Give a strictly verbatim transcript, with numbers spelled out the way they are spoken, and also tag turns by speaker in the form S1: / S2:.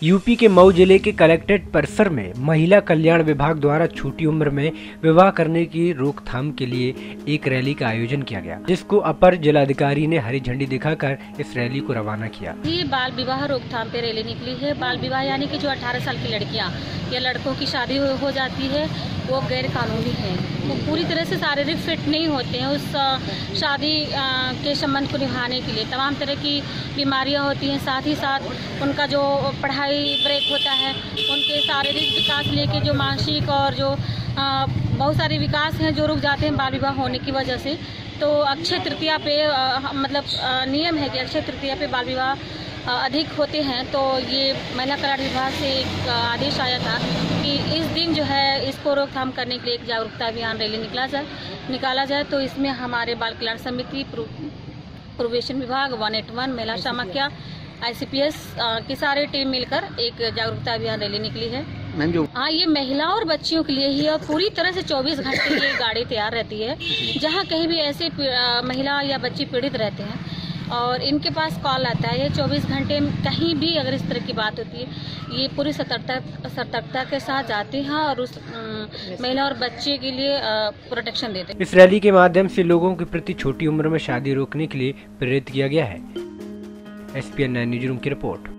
S1: UP के मऊ जिले के कलेक्ट्रेट परिसर में महिला कल्याण विभाग द्वारा छोटी उम्र में विवाह करने की रोकथाम के लिए एक रैली का आयोजन किया गया, जिसको अपर जिलाधिकारी ने हरी झंडी दिखाकर इस रैली को रवाना किया।
S2: ये बाल विवाह रोकथाम पे रैली निकली है। बाल विवाह यानी कि जो अठारह साल की लड़कियां या लड़कों की शादी हो, हो जाती है वो गैर कानूनी है, वो पूरी तरह से शारीरिक फिट नहीं होते हैं उस शादी के संबंध को निभाने के लिए। तमाम तरह की बीमारियां होती हैं, साथ ही साथ उनका जो पढ़ाई ब्रेक होता है, उनके शारीरिक विकास लेके जो मानसिक और जो आ, बहुत सारे विकास हैं जो रुक जाते हैं बाल विवाह होने की वजह से। तो अक्षय तृतीया पे आ, मतलब आ, नियम है कि अक्षय तृतीया पे बाल विवाह अधिक होते हैं। तो ये महिला कल्याण विभाग से एक आदेश आया था कि इस दिन जो है इसको रोकथाम करने के लिए एक जागरूकता अभियान रैली निकला जाए निकाला जाए तो इसमें हमारे बाल कल्याण समिति, प्रोबेशन विभाग, वन एट वन, महिला समाख्या, आई सी पी एस की सारी टीम मिलकर एक जागरूकता अभियान रैली निकली है।
S3: मैम जो
S2: हाँ, ये महिला और बच्चियों के लिए ही और पूरी तरह से चौबीस घंटे ये गाड़ी तैयार रहती है। जहाँ कहीं भी ऐसे महिला या बच्ची पीड़ित रहते हैं और इनके पास कॉल आता है, ये चौबीस घंटे कहीं भी अगर इस तरह की बात होती है, ये पूरी सतर्कता सतर्कता के साथ जाते हैं और उस महिला और बच्चे के लिए प्रोटेक्शन देते हैं।
S1: इस रैली के माध्यम से लोगों के प्रति छोटी उम्र में शादी रोकने के लिए प्रेरित किया गया है। S P N nine news room की रिपोर्ट।